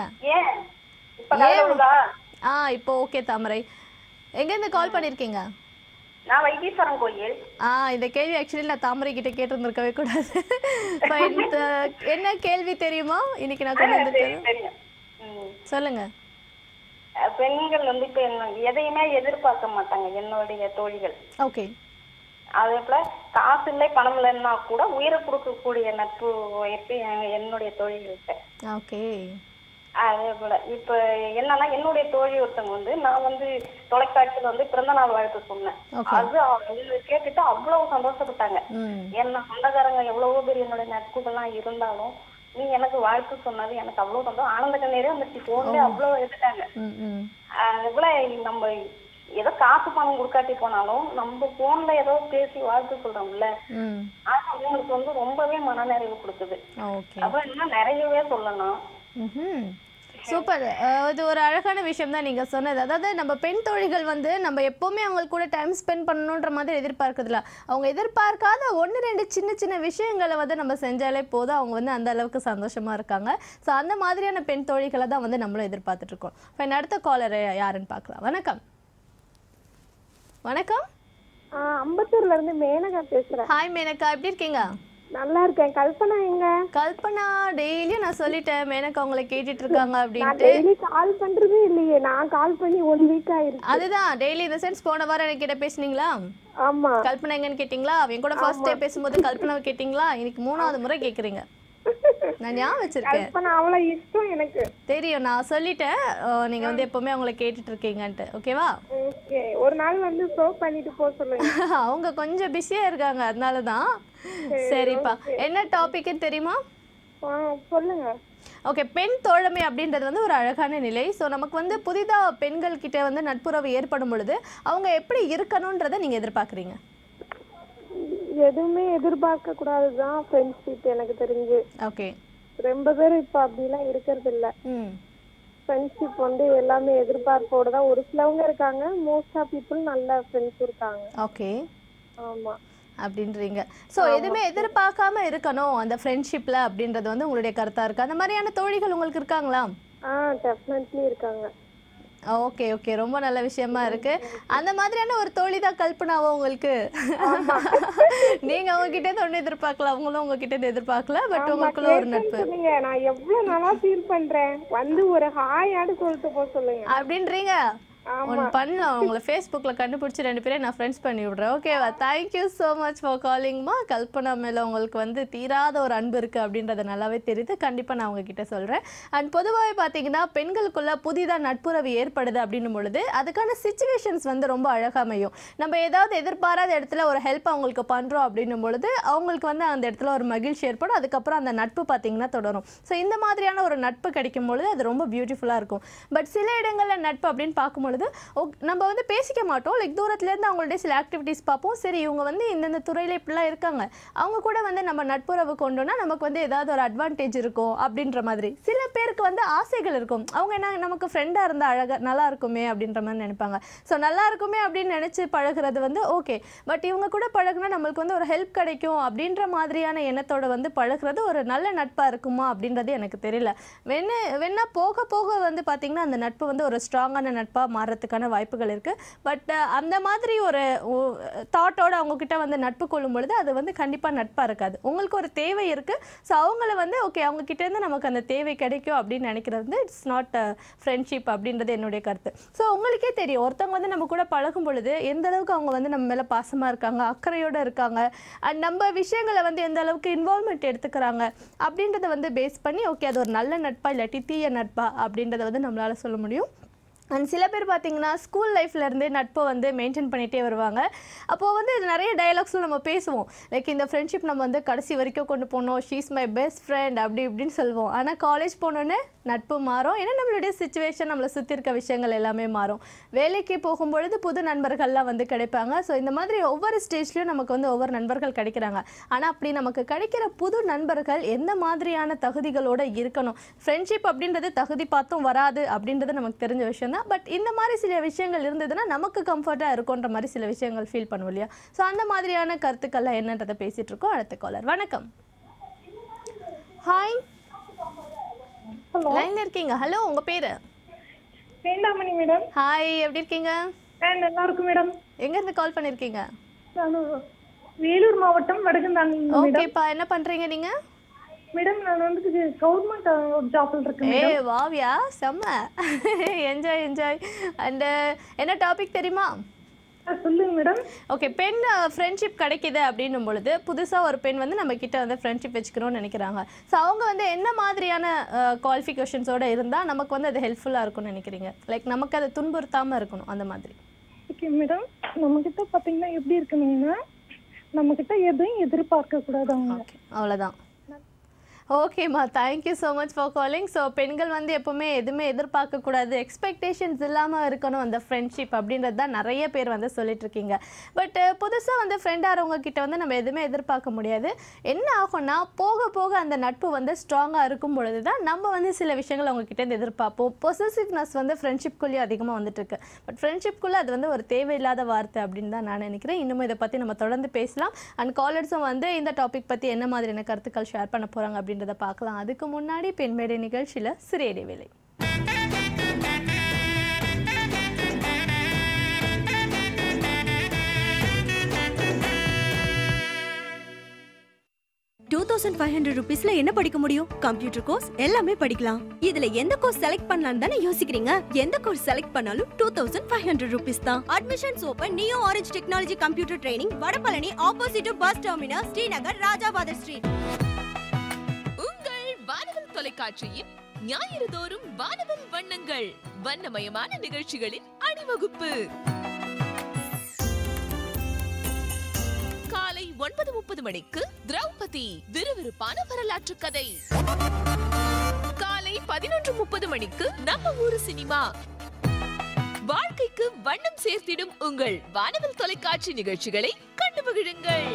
இப்போ ஓகே. தாமரை, எங்க இருந்து கால் பண்ணிருக்கீங்க? நான் வைத்தீஸ்வரன் கோயில். இந்த கேள்வி ஆக்சுவலி நான் தாமரை கிட்ட கேட்டிருந்திருக்கவே கூடாது. என்ன கேள்வி தெரியுமா இன்னைக்கு நான் கொண்டு வந்திருக்கேன்? சொல்லுங்க. பெண்கள் வந்து இப்ப எதையுமே எதிர்பார்க்க மாட்டாங்க என்னுடைய தோழிகள். ஓகே. அதே போல காசு இல்லை பணம் இல்லைன்னா கூட உயிரை கொடுக்கக்கூடிய நட்பு இருக்கு என்னுடைய தோழிகள்கிட்ட. ஓகே. அதே போல இப்ப என்னன்னா என்னுடைய தோழி ஒருத்தவங்க வந்து நான் வந்து தொலைக்காட்சியில வந்து பிறந்த நாள் வாழ்த்து சொன்னேன். அது கேட்டுட்டு அவ்வளவு சந்தோஷப்பட்டாங்க. என்ன சொந்தக்காரங்க எவ்வளவோ பேர் என்னுடைய நட்புகள்லாம் இருந்தாலும் நீ எனக்கு வாழ்த்து சொன்னது எனக்கு அவ்வளவு சந்தோஷம். ஆனந்த கண்ணீரே வந்துச்சு. போன்ல அவ்வளவு எடுத்துட்டாங்க. இவ்வளவு நம்ம ஏதோ காசு பணம் கொடுக்காட்டி போனாலும் நம்ம போன்ல ஏதோ பேசி வாழ்த்து சொல்றோம்ல, அது அவங்களுக்கு வந்து ரொம்பவே மனநிறைவு கொடுக்குது. அப்புறம் இன்னும் நிறையவே சொல்லணும். சூப்பர். இது ஒரு அழகான விஷயம் தான் நீங்கள் சொன்னது. அதாவது நம்ம பெண் தோழிகள் வந்து நம்ம எப்போவுமே அவங்களுக்கு கூட டைம் ஸ்பெண்ட் பண்ணணுன்ற மாதிரி எதிர்பார்க்குறதுல, அவங்க எதிர்பார்க்காத 1-2 சின்ன சின்ன விஷயங்களை வந்து நம்ம செஞ்சாலே போதும், அவங்க வந்து அந்த அளவுக்கு சந்தோஷமாக இருக்காங்க. ஸோ அந்த மாதிரியான பெண் தோழிகளை தான் வந்து நம்மளும் எதிர்பார்த்துட்ருக்கோம். இப்போ அடுத்த காலர் யாருன்னு பார்க்கலாம். வணக்கம். வணக்கம். அம்பத்தூர்ல இருந்து மேனகா பேசுறேன். ஹாய் மேனகா, எப்படி இருக்கீங்க? நல்லா இருக்கேன். கல்பனா எங்க? கல்பனா டெய்லியும் நான் சொல்லிட்டேன் மேனகா உங்களை கேட்டுட்டு இருக்காங்க அப்படின்ட்டு. டெய்லி கால் பண்றதே இல்லையே. நான் கால் பண்ணி 1 வீக் ஆயிருக்கு. அதுதான் டெய்லி இந்த சென்ஸ். போன வாரம் எனக்கு கிட்ட பேசுனீங்களா? ஆமா. கல்பனா எங்கன்னு கேட்டிங்களா? அவன் கூட ஃபர்ஸ்ட் டே பேசும்போது கல்பனாவை கேட்டிங்களா? இன்னைக்கு 3வது முறை கேக்குறீங்க. நான் ஞாபகம் வச்சிருக்கேன். கல்பனா அவ்வளவு இஷ்டம் எனக்கு. தெரியும், நான் சொல்லிட்டேன் நீங்க வந்து எப்பவுமே அவங்கள கேட்டுட்டு இருக்கீங்கன்ட்டு. ஓகேவா? ஓகே. ஒரு நாள் வந்து ஷோ பண்ணிட்டு போ சொல்லுங்க. அவங்க கொஞ்சம் பிஸியா இருக்காங்க, அதனால தான். சரிப்பா, என்ன டாபிக்னு தெரியுமா? சொல்லுங்க. ஓகே, பெண் தோழமை அப்படின்றது வந்து ஒரு அழகான நிலை. ஸோ நமக்கு வந்து புதிதாக பெண்கள் கிட்ட வந்து நட்புறவு ஏற்படும் பொழுது அவங்க எப்படி இருக்கணும்ன்றதை நீங்க எதிர்பார்க்குறீங்க? எதுவுமே எதிர்பார்க்க கூடாதுதான் ஃப்ரெண்ட்ஷிப் எனக்கு தெரிஞ்சு. ஓகே. ரொம்ப பேர் இப்ப அப்படிலாம் இருக்கிறது இல்ல. ஃப்ரெண்ட்ஷிப் வந்து எல்லாமே எதிர்பார்ப்போட தான். ஒரு சிலவங்க இருக்காங்க, மோஸ்ட் ஆஃப் பீப்புள் நல்ல ஃப்ரெண்ட்ஸ் இருக்காங்க. ஓகே. ஆமா அப்படின்றீங்க. ஸோ எதுவுமே எதிர்பார்க்காம இருக்கணும் அந்த ஃப்ரெண்ட்ஷிப்ல அப்படின்றது வந்து உங்களுடைய கருத்தா இருக்கு. அந்த மாதிரியான தோழிகள் உங்களுக்கு இருக்காங்களா? டெஃபினெட்லி இருக்காங்க. ஓகே ஓகே, ரொம்ப நல்ல விஷயமா இருக்கு. அந்த மாதிரியான ஒரு தோழி தான் கல்பனாவோ உங்களுக்கு? நீங்க அவங்க கிட்ட இருந்து ஒண்ணு எதிர்பார்க்கல, அவங்களும் உங்ககிட்ட இருந்து எதிர்பார்க்கல, பட் உங்களுக்குள்ள ஒரு நட்பு. நான் எவ்வளவு நாளா ஃபீல் பண்றேன், வந்து ஒரு ஹாயாடு சொல்லிட்டு போ சொல்லுங்க அப்படின்றீங்க. ஒன்று பண்ணலாம், உங்களை ஃபேஸ்புக்கில் கண்டுபிடிச்சி 2 பேரையும் நான் ஃப்ரெண்ட்ஸ் பண்ணி விட்றேன். ஓகேவா? தேங்க்யூ ஸோ மச் ஃபார் காலிங்மா. கல்பனா மேலே உங்களுக்கு வந்து தீராத ஒரு அன்பு இருக்குது அப்படின்றத நல்லாவே தெரியுது. கண்டிப்பாக நான் உங்ககிட்ட சொல்கிறேன். அண்ட் பொதுவாகவே பார்த்தீங்கன்னா பெண்களுக்குள்ளே புதிதாக நட்புறவு ஏற்படுது அப்படின்னும் பொழுது அதுக்கான சிச்சுவேஷன்ஸ் வந்து ரொம்ப அழகாக அமையும். நம்ம ஏதாவது எதிர்பாராத இடத்துல ஒரு ஹெல்ப் அவங்களுக்கு பண்ணுறோம் அப்படின்னும் பொழுது அவங்களுக்கு வந்து அந்த இடத்துல ஒரு மகிழ்ச்சி ஏற்படும். அதுக்கப்புறம் அந்த நட்பு பார்த்தீங்கன்னா தொடரும். ஸோ இந்த மாதிரியான ஒரு நட்பு கிடைக்கும் பொழுது அது ரொம்ப பியூட்டிஃபுல்லாக இருக்கும். பட் சில இடங்களில் நட்பு அப்படின்னு பார்க்கும்பொழுது நம்ம வந்து பேசிக்க மாட்டோம். லைக் தூரத்துலேருந்து அவங்களுடைய சில ஆக்டிவிட்டீஸ் பார்ப்போம். சரி, இவங்க வந்து இந்தந்த துறையில் இப்படிலாம் இருக்காங்க, அவங்க கூட வந்து நம்ம நட்புறவு கொண்டோன்னா நமக்கு வந்து ஏதாவது ஒரு அட்வான்டேஜ் இருக்கும் அப்படின்ற மாதிரி. சில பேருக்கு வந்து ஆசைகள் இருக்கும். அவங்க என்ன, நமக்கு ஃப்ரெண்டாக இருந்தால் அழகாக நல்லா இருக்குமே அப்படின்ற மாதிரி நினைப்பாங்க. ஸோ நல்லா இருக்குமே அப்படின்னு நினச்சி பழகிறது வந்து ஓகே. பட் இவங்க கூட பழகுனா நம்மளுக்கு வந்து ஒரு ஹெல்ப் கிடைக்கும் அப்படின்ற மாதிரியான எண்ணத்தோடு வந்து பழகிறது ஒரு நல்ல நட்பாக இருக்குமா அப்படின்றது எனக்கு தெரியல. வேணா போக போக வந்து பார்த்திங்கன்னா அந்த நட்பு வந்து ஒரு ஸ்ட்ராங்கான நட்பாக மாறத்துக்கான வாய்ப்புகள் இருக்குது. பட் அந்த மாதிரி ஒரு தாட்டோடு அவங்கக்கிட்ட வந்து நட்பு கொள்ளும் பொழுது அது வந்து கண்டிப்பாக நட்பாக இருக்காது. உங்களுக்கு ஒரு தேவை இருக்குது, ஸோ அவங்கள வந்து ஓகே அவங்கக்கிட்டேருந்து நமக்கு அந்த தேவை கிடைக்கும் அப்படின்னு நினைக்கிறது வந்து இட்ஸ் நாட் ஃப்ரெண்ட்ஷிப் அப்படின்றது என்னுடைய கருத்து. ஸோ உங்களுக்கே தெரியும், ஒருத்தவங்க வந்து நம்ம கூட பழகும் பொழுது எந்த அளவுக்கு அவங்க வந்து நம்ம மேலே பாசமாக இருக்காங்க, அக்கறையோடு இருக்காங்க, அண்ட் நம்ம விஷயங்களை வந்து எந்த அளவுக்கு இன்வால்மெண்ட் எடுத்துக்கிறாங்க அப்படின்றத வந்து பேஸ் பண்ணி ஓகே அது ஒரு நல்ல நட்பா இல்லாட்டி தீய நட்பா அப்படின்றத வந்து நம்மளால் சொல்ல முடியும். அண்ட் சில பேர் பார்த்திங்கன்னா ஸ்கூல் லைஃப்லேருந்தே நட்பை வந்து மெயின்டைன் பண்ணிகிட்டே வருவாங்க. அப்போது வந்து நிறைய டயலாக்ஸில் நம்ம பேசுவோம். லைக் இந்த ஃப்ரெண்ட்ஷிப் நம்ம வந்து கடைசி வரைக்கும் கொண்டு போனோம், ஷீஸ் மை பெஸ்ட் ஃப்ரெண்ட் அப்படி இப்படின்னு சொல்லுவோம். ஆனால் காலேஜ் போனோன்னே நட்பு மாறும். ஏன்னா நம்மளுடைய சிச்சுவேஷன், நம்மளை சுற்றி இருக்க விஷயங்கள் எல்லாமே மாறும். வேலைக்கு போகும்பொழுது புது நண்பர்கள்லாம் வந்து கிடைப்பாங்க. ஸோ இந்த மாதிரி ஒவ்வொரு ஸ்டேஜ்லேயும் நமக்கு வந்து ஒவ்வொரு நண்பர்கள் கிடைக்கிறாங்க. ஆனால் அப்படி நமக்கு கிடைக்கிற புது நண்பர்கள் எந்த மாதிரியான தகுதிகளோடு இருக்கணும், ஃப்ரெண்ட்ஷிப் அப்படின்றது தகுதி பார்த்தும் வராது அப்படின்றது நமக்கு தெரிஞ்ச விஷயம். பட் இந்த மாதிரி சில விஷயங்கள் இருந்ததுன்னா நமக்கு கம்ஃபர்ட்டாக இருக்குன்ற மாதிரி சில விஷயங்கள் ஃபீல் பண்ணுவோம் இல்லையா? ஸோ அந்த மாதிரியான கருத்துக்கள்லாம் என்னன்றதை பேசிகிட்டு இருக்கோம். அடுத்த காலர். வணக்கம். ஹாய், லைன்ல இருக்கீங்க. ஹலோ, உங்க பேரு? வேண்டாமணி மேடம். ஹாய், எப்படி இருக்கீங்க? நல்லா இருக்கு மேடம். எங்க இருந்து கால் பண்ணிருக்கீங்க? வேலூர் மாவட்டம் வடகந்தாங்கி. ஓகேப்பா, என்ன பண்றீங்க நீங்க? மேடம் நான் வந்து கவர்மெண்ட் ஜாப்ல இருக்கேன். ஏய் வாவ்யா, செம்ம. Enjoy enjoy. அண்ட் என்ன டாபிக் தெரியுமா? சொல்லுங்க மேடம். ஓகே, பெண் ஃப்ரெண்ட்ஷிப் கிடைக்குது அப்படின்னும் பொழுது புதுசாக ஒரு பெண் வந்து நம்ம கிட்ட வந்து ஃப்ரெண்ட்ஷிப் வச்சுக்கணும்னு நினைக்கிறாங்க. ஸோ அவங்க வந்து என்ன மாதிரியான குவாலிஃபிகேஷன்ஸோடு இருந்தால் நமக்கு வந்து அது ஹெல்ப்ஃபுல்லாக இருக்கும்னு நினைக்கிறீங்க? லைக் நமக்கு அதை துன்புறுத்தாமல் இருக்கணும் அந்த மாதிரி. ஓகே மேடம், நம்மக்கிட்ட பார்த்தீங்கன்னா எப்படி இருக்கணும்னா நம்மக்கிட்ட எதையும் எதிர்பார்க்க கூடாது அவங்க. அவ்வளோதான். ஓகேம்மா, thank you so much for calling. So பெண்கள் வந்து எப்போவுமே எதுவுமே எதிர்பார்க்கக்கூடாது, எக்ஸ்பெக்டேஷன்ஸ் இல்லாமல் இருக்கணும் அந்த ஃப்ரெண்ட்ஷிப் அப்படின்றது தான் நிறைய பேர் வந்து சொல்லிட்டுருக்கீங்க. பட் புதுசாக வந்து ஃப்ரெண்டாகிறவங்க கிட்ட வந்து நம்ம எதுவுமே எதிர்பார்க்க முடியாது. என்ன ஆகும்னா போக போக அந்த நட்பு வந்து ஸ்ட்ராங்காக இருக்கும் பொழுது தான் நம்ம வந்து சில விஷயங்கள் அவங்கக்கிட்ட இருந்து எதிர்பார்ப்போம். பொசசிவ்னஸ் வந்து ஃப்ரெண்ட்ஷிப்குள்ளேயே அதிகமாக வந்துட்டுருக்கு. பட் ஃப்ரெண்ட்ஷிப்குள்ளே அது வந்து ஒரு தேவையில்லாத வார்த்தை அப்படின்னு தான் நான் நினைக்கிறேன். இன்னும் இதை பற்றி நம்ம தொடர்ந்து பேசலாம். அண்ட் காலர்ஸும் வந்து இந்த டாபிக் பற்றி என்ன மாதிரியான கருத்துக்கள் ஷேர் பண்ண போகிறாங்க அப்படின்றத பார்க்கலாம். அதுக்கு முன்னாடி பெண்மேடை நிகழ்ச்சியில் சிறிய இடைவேளை. ₹2500 என்ன படிக்க முடியும்? கம்ப்யூட்டர் கோர்ஸ் எல்லாமே படிக்கலாம். இதுல எந்த கோர்ஸ் செலக்ட் பண்ணலாம்னு தானே யோசிக்கிறீங்க? எந்த கோர்ஸ் செலக்ட் பண்ணாலும் ₹2500 தான். Admissions open. New orange technology computer training, Vadapalani, opposite bus terminus, Srinagar, Rajabathar street. உங்கள் வானவில் தொலைக்காட்சியின் ஞாயிறு தோறும் வானவில் வண்ணங்கள், வண்ணமயமான நிகழ்ச்சிகளின் அணிவகுப்பு. காலை 9:30 மணிக்கு திரௌபதி விறுவிறுப்பான வரலாற்று கதை. காலை 11:30 மணிக்கு நம்ம ஊரு சினிமா. வாழ்க்கைக்கு வண்ணம் சேர்த்திடும் உங்கள் வானவில் தொலைக்காட்சி நிகழ்ச்சிகளை கண்டு மகிழுங்கள்.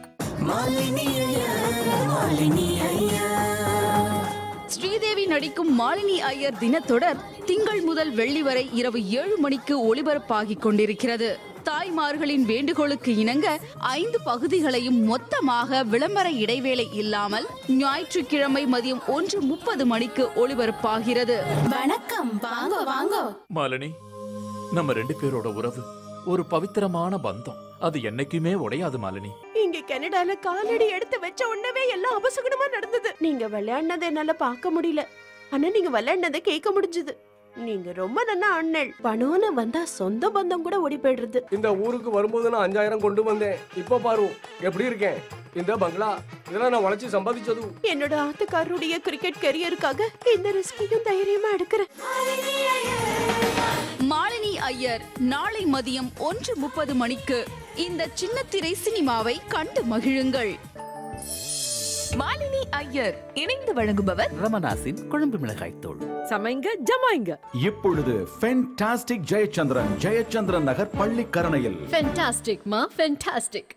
ஸ்ரீதேவி நடிக்கும் மாலினி ஐயர் தினத்தொடர் திங்கள் முதல் வெள்ளி வரை இரவு 7 மணிக்கு ஒளிபரப்பாகிக் கொண்டிருக்கிறது. தாய்மார்களின் வேண்டுகோளுக்கு இணங்க 5 பகுதிகளையும் மொத்தமாக விளம்பர இடைவேளை இல்லாமல் ஞாயிற்றுக்கிழமை மதியம் 1:30 மணிக்கு ஒளிபரப்பாகிறது. வணக்கம், வாங்க வாங்க. மாலினி, நம்ம 2 பேரோட உறவு ஒரு பவித்திரமான பந்தம். அது என்னைக்குமே உடையாது மாலினி. இங்க கனடால காலடி எடுத்து வச்ச உடனே எல்லாம் அபசகுணமா நடந்தது. நீங்க விளையாடினதை என்னால பார்க்க முடியல, ஆனா நீங்க விளையாடினதை கேட்க முடிஞ்சது. நீங்க ரொம்ப நல்ல அண்ணல். பணம்னு வந்தா சொந்த பந்தம் கூட ஓடி போயிடுறது. இந்த ஊருக்கு வரும்போது நான் 5000 கொண்டு வந்தேன். இப்ப பாரு எப்படி இருக்கேன். இந்த பங்களா இதெல்லாம் நான் உழைச்சி சம்பாதிச்சது. என்னோட ஆத்துக்காரருடைய கிரிக்கெட் கரியருக்காக இந்த ரிஸ்கையும் தைரியமா எடுக்கிறேன். மாலினி ஐயர் நாளை மதியம் 1:30 மணிக்கு இந்த சின்னத்திரை சினிமாவை கண்டு மகிழுங்கள். மாலினி ஐயர் இணைந்து வழங்குபவர் ரமணாசின் குழம்பு மிளகாய் தூள். சமைங்க ஜமாய்ங்க. இப்பொழுது ஃபென்டாஸ்டிக் ஜெயச்சந்திரன் நகர் பள்ளிக்கரணையில். ஃபென்டாஸ்டிக் மா, ஃபென்டாஸ்டிக்.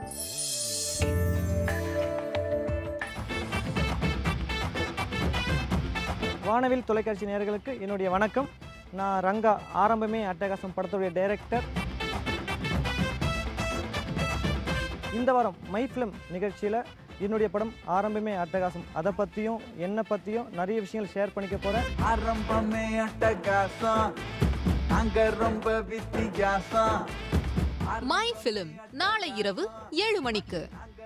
வானவில் தொலைக்காட்சி நேயர்களுக்கு என்னுடைய வணக்கம். நான் ரங்கா, ஆரம்பமே அட்டகாசம் படத்துடைய டைரக்டர். இந்த வாரம் மை ஃபிலிம் நிகழ்ச்சியில் என்னுடைய படம் ஆரம்பமே அட்டகாசம், அதை பற்றியும் என்னை பற்றியும் நிறைய விஷயங்கள் ஷேர் பண்ணிக்க போகிறேன். ஆரம்பமே அட்டகாசம், அங்க ரொம்ப வித்தியாசம். மை ஃபிலிம் நாளை இரவு 7 மணிக்கு.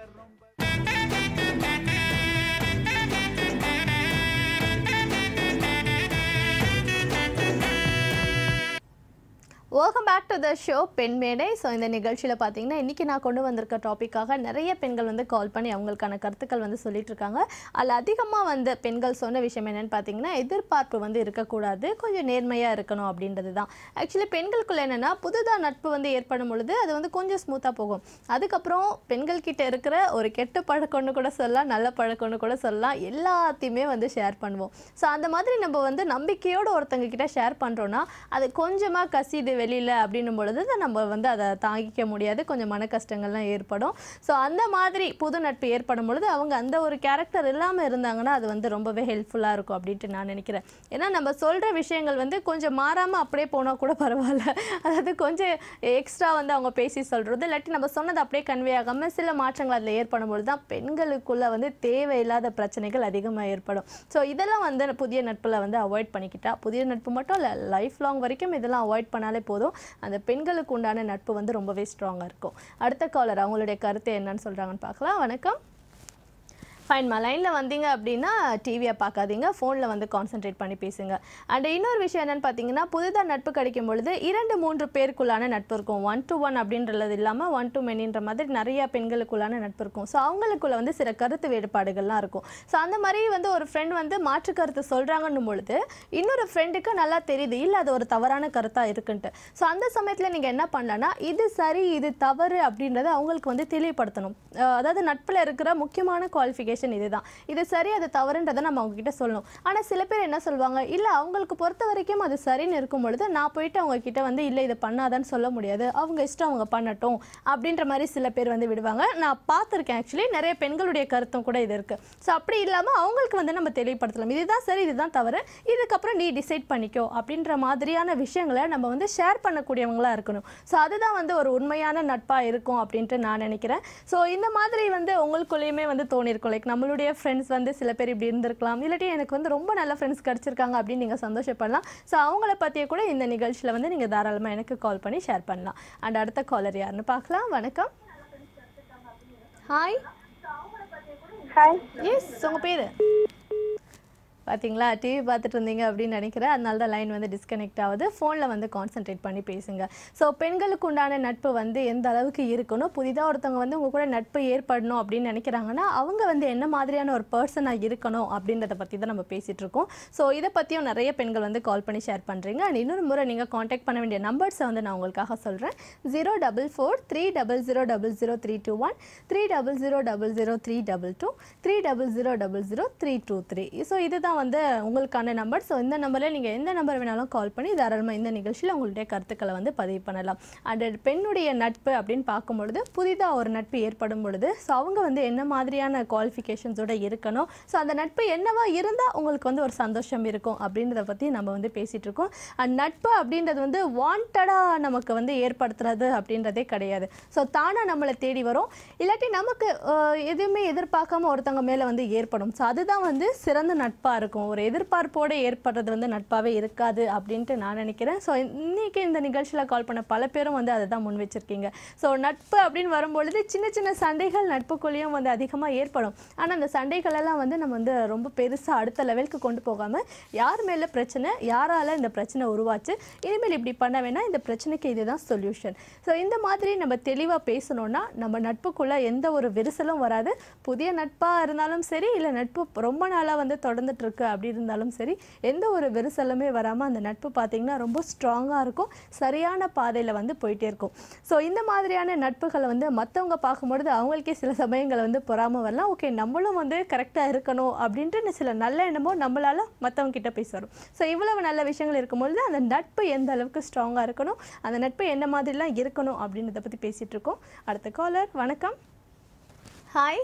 Welcome back to the show Penmedai. So இந்த நிகழ்ச்சியில் பார்த்தீங்கன்னா இன்றைக்கி நான் கொண்டு வந்திருக்க டாப்பிக்காக நிறைய பெண்கள் வந்து கால் பண்ணி அவங்களுக்கான கருத்துக்கள் வந்து சொல்லிட்டு இருக்காங்க. அதில் அதிகமாக வந்து பெண்கள் சொன்ன விஷயம் என்னென்னு பார்த்தீங்கன்னா, எதிர்பார்ப்பு வந்து இருக்கக்கூடாது, கொஞ்சம் நேர்மையாக இருக்கணும் அப்படின்றது தான். ஆக்சுவலி பெண்களுக்குள்ள என்னென்னா, புதுதாக நட்பு வந்து ஏற்படும் பொழுது அது வந்து கொஞ்சம் ஸ்மூத்தாக போகும். அதுக்கப்புறம் பெண்கள்கிட்ட இருக்கிற ஒரு கெட்ட பழக்கம்னு கூட சொல்லலாம், நல்ல பழக்கம்னு கூட சொல்லலாம், எல்லாத்தையுமே வந்து ஷேர் பண்ணுவோம். ஸோ அந்த மாதிரி நம்ம வந்து நம்பிக்கையோடு ஒருத்தங்க கிட்ட ஷேர் பண்ணுறோன்னா அது கொஞ்சமாக கசிது வெளியில் அப்படின்னும் பொழுது தான் நம்ம வந்து அதை தாங்கிக்க முடியாது, கொஞ்சம் மன கஷ்டங்கள்லாம் ஏற்படும். ஸோ அந்த மாதிரி புது நட்பு ஏற்படும் பொழுது அவங்க அந்த ஒரு கேரக்டர் இல்லாமல் இருந்தாங்கன்னா அது வந்து ரொம்பவே ஹெல்ப்ஃபுல்லாக இருக்கும் அப்படின்ட்டு நான் நினைக்கிறேன். ஏன்னா நம்ம சொல்கிற விஷயங்கள் வந்து கொஞ்சம் மாறாமல் அப்படியே போனால் கூட பரவாயில்ல, அதாவது கொஞ்சம் எக்ஸ்ட்ரா வந்து அவங்க பேசி சொல்கிறது, இல்லாட்டி நம்ம சொன்னது அப்படியே கன்வே ஆகாமல் சில மாற்றங்கள் அதில் ஏற்படும் பொழுது தான் பெண்களுக்குள்ளே வந்து தேவையில்லாத பிரச்சனைகள் அதிகமாக ஏற்படும். ஸோ இதெல்லாம் வந்து புதிய நட்பில் வந்து அவாய்ட் பண்ணிக்கிட்டா, புதிய நட்பு மட்டும் இல்லை, லைஃப் லாங் வரைக்கும் இதெல்லாம் அவாய்ட் பண்ணாலே போதும், அந்த பெண்களுக்கு உண்டான நட்பு வந்து ரொம்பவே ஸ்ட்ராங்காக இருக்கும். அடுத்த காலர் அவங்களுடைய கருத்து என்னன்னு சொல்கிறாங்கன்னு பார்க்கலாம். வணக்கம். ஃபைன்மா, லைனில் வந்தீங்க அப்படின்னா டிவியை பார்க்காதீங்க, ஃபோனில் வந்து கான்சென்ட்ரேட் பண்ணி பேசுங்க. அண்ட் இன்னொரு விஷயம் என்னென்னு பார்த்தீங்கன்னா, புதுதாக நட்பு கிடைக்கும் பொழுது 2-3 பேருக்குள்ளான நட்பு இருக்கும். 1-to-1 அப்படின்றது இல்லாமல் 1-to-many மாதிரி நிறையா பெண்களுக்குள்ளான நட்பு இருக்கும். ஸோ அவங்களுக்குள்ள வந்து சில கருத்து வேறுபாடுகள்லாம் இருக்கும். ஸோ அந்த மாதிரி வந்து ஒரு ஃப்ரெண்ட் வந்து மாற்று கருத்து சொல்கிறாங்கன்னும் பொழுது இன்னொரு ஃப்ரெண்டுக்கு நல்லா தெரியுது இல்லை அது ஒரு தவறான கருத்தாக இருக்குன்ட்டு. ஸோ அந்த சமயத்தில் நீங்கள் என்ன பண்ணலான்னா, இது சரி இது தவறு அப்படின்றத அவங்களுக்கு வந்து தெளிவுபடுத்தணும். அதாவது நட்பில் இருக்கிற முக்கியமான குவாலிஃபிகேஷன் குவாலிஃபிகேஷன் இதுதான், இது சரி அது தவறுன்றதை நம்ம அவங்க கிட்ட சொல்லணும். ஆனால் சில பேர் என்ன சொல்லுவாங்க, இல்லை அவங்களுக்கு பொறுத்த வரைக்கும் அது சரின்னு இருக்கும் பொழுது நான் போயிட்டு அவங்க கிட்ட வந்து இல்லை இதை பண்ணாதான்னு சொல்ல முடியாது, அவங்க இஷ்டம் அவங்க பண்ணட்டும் அப்படின்ற மாதிரி சில பேர் வந்து விடுவாங்க. நான் பார்த்துருக்கேன் ஆக்சுவலி நிறைய பெண்களுடைய கருத்தும் கூட இது இருக்குது. ஸோ அப்படி இல்லாமல் அவங்களுக்கு வந்து நம்ம தெளிவுபடுத்தலாம், இதுதான் சரி இதுதான் தவறு, இதுக்கப்புறம் நீ டிசைட் பண்ணிக்கோ அப்படின்ற மாதிரியான விஷயங்களை நம்ம வந்து ஷேர் பண்ணக்கூடியவங்களாக இருக்கணும். ஸோ அதுதான் வந்து ஒரு உண்மையான நட்பாக இருக்கும் அப்படின்ட்டு நான் நினைக்கிறேன். ஸோ இந்த மாதிரி வந்து உங்களுக்குள்ளேயுமே வந்து தோணியிருக்கும், லைக் நம்மளுடைய ஃப்ரெண்ட்ஸ் வந்து சில பேர் இப்படி இருந்திருக்கலாம், இல்லாட்டி எனக்கு வந்து ரொம்ப நல்ல ஃப்ரெண்ட்ஸ் கிடச்சிருக்காங்க அப்படின்னு நீங்கள் சந்தோஷப்படலாம். ஸோ அவங்கள பற்றிய கூட இந்த நிகழ்ச்சியில் வந்து நீங்கள் தாராளமாக எனக்கு கால் பண்ணி ஷேர் பண்ணலாம். அண்ட் அடுத்த காலர் யாருன்னு பார்க்கலாம். வணக்கம். ஹாய். ஹாய். எஸ், உங்கள் பேர்? பார்த்தீங்களா, டிவி பார்த்துட்டு இருந்தீங்க அப்படின்னு நினைக்கிறேன், அதனால தான் லைன் வந்து டிஸ்கனெக்ட் ஆகுது. ஃபோனில் வந்து கான்சென்ட்ரேட் பண்ணி பேசுங்க. ஸோ பெண்களுக்கு உண்டான நட்பு வந்து எந்த அளவுக்கு இருக்கணும், புதிதாக ஒருத்தவங்க வந்து உங்கள் கூட நட்பு ஏற்படணும் அப்படின்னு நினைக்கிறாங்கன்னா அவங்க வந்து என்ன மாதிரியான ஒரு பர்சனாக இருக்கணும் அப்படின்றத பற்றி தான் நம்ம பேசிகிட்டு இருக்கோம். ஸோ இதை பற்றியும் நிறைய பெண்கள் வந்து கால் பண்ணி ஷேர் பண்ணுறீங்க. அண்ட் இன்னொரு முறை நீங்கள் காண்டாக்ட் பண்ண வேண்டிய நம்பர்ஸை வந்து நான் உங்களுக்காக சொல்கிறேன். 04430000321, 30000322, 30000323. ஸோ இதுதான் வந்து உங்களுக்கான நம்பர். ஸோ இந்த நம்பரில் நீங்கள் எந்த நம்பர் வேணாலும் கால் பண்ணி தாராளமாக இந்த நிகழ்ச்சியில் உங்களுடைய கருத்துக்களை வந்து பதிவு பண்ணலாம். அண்ட் பெண்ணுடைய நட்பு அப்படின்னு பார்க்கும்பொழுது புதிதாக ஒரு நட்பு ஏற்படும் பொழுது ஸோ அவங்க வந்து என்ன மாதிரியான குவாலிஃபிகேஷன்ஸோடு இருக்கணும், ஸோ அந்த நட்பு என்னவா இருந்தால் உங்களுக்கு வந்து ஒரு சந்தோஷம் இருக்கும் அப்படின்றத பற்றி நம்ம வந்து பேசிகிட்டு இருக்கோம். அண்ட் நட்பு அப்படின்றது வந்து வாண்டடாக நமக்கு வந்து ஏற்படுத்துறது அப்படின்றதே கிடையாது. ஸோ தானாக நம்மளை தேடி வரும், இல்லாட்டி நமக்கு எதுவுமே எதிர்பார்க்காம ஒருத்தவங்க மேலே வந்து ஏற்படும். ஸோ அதுதான் வந்து சிறந்த நட்பாக இருக்கும். ஒரு எதிர்பார்ப்போடு ஏற்படுறது வந்து நட்பாகவே இருக்காது அப்படின்ட்டு நான் நினைக்கிறேன். ஸோ இன்றைக்கி இந்த நிகழ்ச்சியில் கால் பண்ண பல பேரும் வந்து அதை தான் முன் வச்சுருக்கீங்க. ஸோ நட்பு அப்படின்னு வரும்பொழுது சின்ன சின்ன சண்டைகள் நட்புக்குள்ளேயும் வந்து அதிகமாக ஏற்படும். ஆனால் அந்த சண்டைகளெல்லாம் வந்து நம்ம வந்து ரொம்ப பெருசாக அடுத்த லெவலுக்கு கொண்டு போகாமல் யார் மேலே பிரச்சனை, யாரால் இந்த பிரச்சனை உருவாச்சு, இனிமேல் இப்படி பண்ண வேணாம், இந்த பிரச்சனைக்கு இதுதான் சொல்யூஷன். ஸோ இந்த மாதிரி நம்ம தெளிவாக பேசணுன்னா நம்ம நட்புக்குள்ளே எந்த ஒரு விரிசலும் வராது. புதிய நட்பாக இருந்தாலும் சரி, இல்லை நட்பு ரொம்ப நாளாக வந்து தொடர்ந்துட்டு இருக்கு அப்படி இருந்தாலும் சரி, எந்த ஒரு விரிசலுமே வராமல் அந்த நட்பு பார்த்திங்கன்னா ரொம்ப ஸ்ட்ராங்காக இருக்கும், சரியான பாதையில் வந்து போயிட்டே இருக்கும். ஸோ இந்த மாதிரியான நட்புகளை வந்து மற்றவங்க பார்க்கும்பொழுது அவங்களுக்கே சில சமயங்களை வந்து பொறாமல் வரலாம். ஓகே, நம்மளும் வந்து கரெக்டாக இருக்கணும் அப்படின்ட்டு சில நல்ல எண்ணமோ நம்மளால் மற்றவங்க கிட்ட பேச வரும். ஸோ இவ்வளவு நல்ல விஷயங்கள் இருக்கும்பொழுது அந்த நட்பு எந்த அளவுக்கு ஸ்ட்ராங்காக இருக்கணும், அந்த நட்பு என்ன மாதிரிலாம் இருக்கணும் அப்படின்றத பற்றி பேசிகிட்டு இருக்கோம். அடுத்த காலர். வணக்கம். ஹாய்.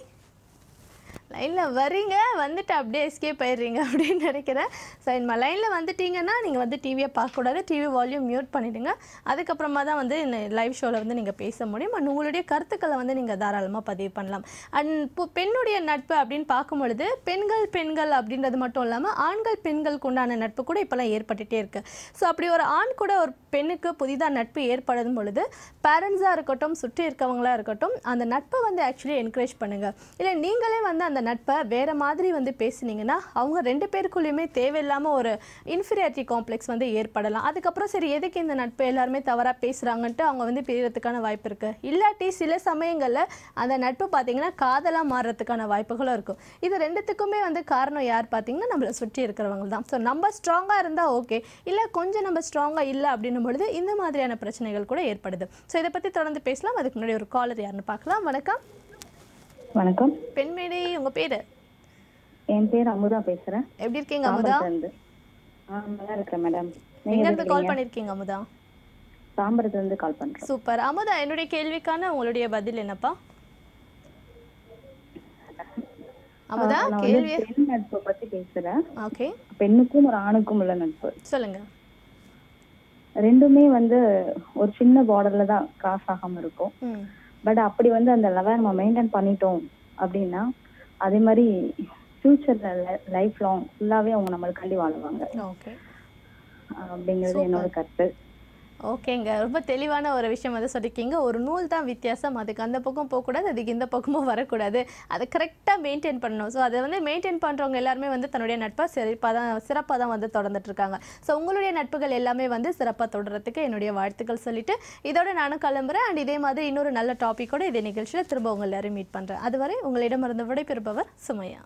லைனில் வரீங்க, வந்துட்டு அப்படியே எஸ்கேப் ஆயிடுறீங்க அப்படின்னு நினைக்கிறேன். ஸோ இந்த லைனில் வந்துட்டீங்கன்னா நீங்கள் வந்து டிவியை பார்க்கக்கூடாது, டிவி வால்யூம் மியூட் பண்ணிவிடுங்க. அதுக்கப்புறமா தான் வந்து இந்த லைவ் ஷோவில் வந்து நீங்கள் பேச முடியும். அண்ட் உங்களுடைய கருத்துக்களை வந்து நீங்கள் தாராளமாக பதிவு பண்ணலாம். அண்ட் இப்போ பெண்ணுடைய நட்பு அப்படின்னு பார்க்கும்பொழுது பெண்கள் அப்படின்றது மட்டும் இல்லாமல் ஆண்கள் பெண்களுக்கு உண்டான நட்பு கூட இப்போலாம் ஏற்பட்டுகிட்டே இருக்குது. ஸோ அப்படி ஒரு ஆண் கூட ஒரு பெண்ணுக்கு புதிதாக நட்பு ஏற்படும் பொழுது பேரண்ட்ஸாக இருக்கட்டும், சுற்றி இருக்கவங்களாக இருக்கட்டும், அந்த நட்பை வந்து ஆக்சுவலி என்கரேஜ் பண்ணுங்கள். இல்லை நீங்களே வந்து அந்த நட்பை வேறு மாதிரி வந்து பேசுனீங்கன்னா அவங்க ரெண்டு பேருக்குள்ளேயுமே தேவையில்லாமல் ஒரு இன்ஃபீரியாரிட்டி காம்ப்ளெக்ஸ் வந்து ஏற்படலாம். அதுக்கப்புறம் சரி எதுக்கு இந்த நட்பு எல்லாருமே தவறாக பேசுகிறாங்கன்ட்டு அவங்க வந்து பிரியறதுக்கான வாய்ப்பு இருக்குது. இல்லாட்டி சில சமயங்களில் அந்த நட்பு பார்த்திங்கன்னா காதலாக மாறுறதுக்கான வாய்ப்புகளும் இருக்கும். இது ரெண்டுத்துக்குமே வந்து காரணம் யார் பார்த்திங்கன்னா நம்மளை சுற்றி இருக்கிறவங்க தான். ஸோ நம்ம ஸ்ட்ராங்காக இருந்தால் ஓகே, இல்லை கொஞ்சம் நம்ம ஸ்ட்ராங்காக இல்லை அப்படின்னும் பொழுது இந்த மாதிரியான பிரச்சனைகள் கூட ஏற்படுது. ஸோ இதை பற்றி தொடர்ந்து பேசலாம். அதுக்கு முன்னாடி ஒரு காலர் யாருன்னு பார்க்கலாம். வணக்கம். வணக்கம். பெண்மேடை, உங்க பேரு? என் பேர் அமுதா பேசுறேன். எப்படி இருக்கீங்க அமுதா? நல்லா இருக்கேன் மேடம். எங்க இருந்து கால் பண்ணிருக்கீங்க அமுதா? தாம்பரத்துல இருந்து கால் பண்றேன். சூப்பர் அமுதா, என்னுடைய கேள்விக்கான உங்களுடைய பதில் என்னப்பா? அமுதா, கேள்வி பெண் நட்பை பத்தி பேசுறேன். ஓகே. பெண்ணுக்கும் ஒரு ஆணுக்கும் உள்ள நட்பு சொல்லுங்க. ரெண்டுமே வந்து ஒரு சின்ன பார்டர்ல தான் கிராஸ் ஆகாம இருக்கும். பட் அப்படி வந்து அந்த லெவல் நம்ம மெயின்டைன் பண்ணிட்டோம் அப்படின்னா அதே மாதிரி ஃபியூச்சர்ல லைஃப் லாங் ஃபுல்லாவே அவங்க நம்மளுக்காண்டி வாழுவாங்க. ஓகே, அப்படிங்கிறது என்னோட கருத்து. ஓகேங்க, ரொம்ப தெளிவான ஒரு விஷயம் வந்து சொல்லியிருக்கீங்க. ஒரு நூல் தான் வித்தியாசம், அதுக்கு அந்த பக்கம் போகக்கூடாது, அதுக்கு இந்த பக்கமும் வரக்கூடாது, அதை கரெக்டாக மெயின்டைன் பண்ணணும். ஸோ அதை வந்து மெயின்டைன் பண்ணுறவங்க எல்லாருமே வந்து தன்னுடைய நட்பை சிறப்பாக தான் வந்து தொடர்ந்துட்டு இருக்காங்க. ஸோ உங்களுடைய நட்புகள் எல்லாமே வந்து சிறப்பாக தொடர்றதுக்கு என்னுடைய வாழ்த்துக்கள் சொல்லிட்டு இதோட நானும் கிளம்புறேன். அண்ட் இதே மாதிரி இன்னொரு நல்ல டாப்பிக்கோட இதே நிகழ்ச்சியில் திரும்ப உங்கள் எல்லாரும் மீட் பண்ணுறேன். அதுவரை உங்களிடமிருந்து விடைபெறுபவர் சுமையா.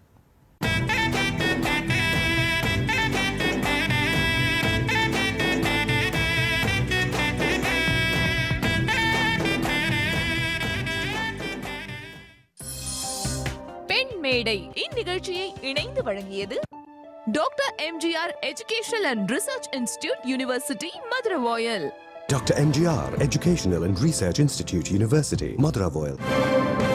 மேடை மேடை. இந்நிகழ்ச்சியை இணைந்து வழங்கியது doctor MGR educational and research institute university Maduravoyal. Dr. MGR Educational and Research Institute University, Madurai.